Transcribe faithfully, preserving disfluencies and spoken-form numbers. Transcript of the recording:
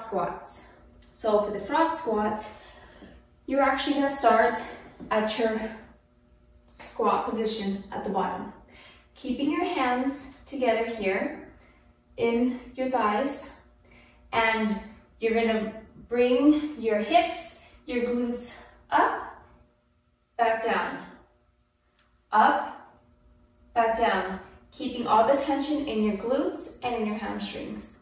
squats. So for the frog squat, you're actually gonna start at your squat position at the bottom. Keeping your hands together here in your thighs, and you're gonna bring your hips, your glutes up, back down, up, back down, keeping all the tension in your glutes and in your hamstrings.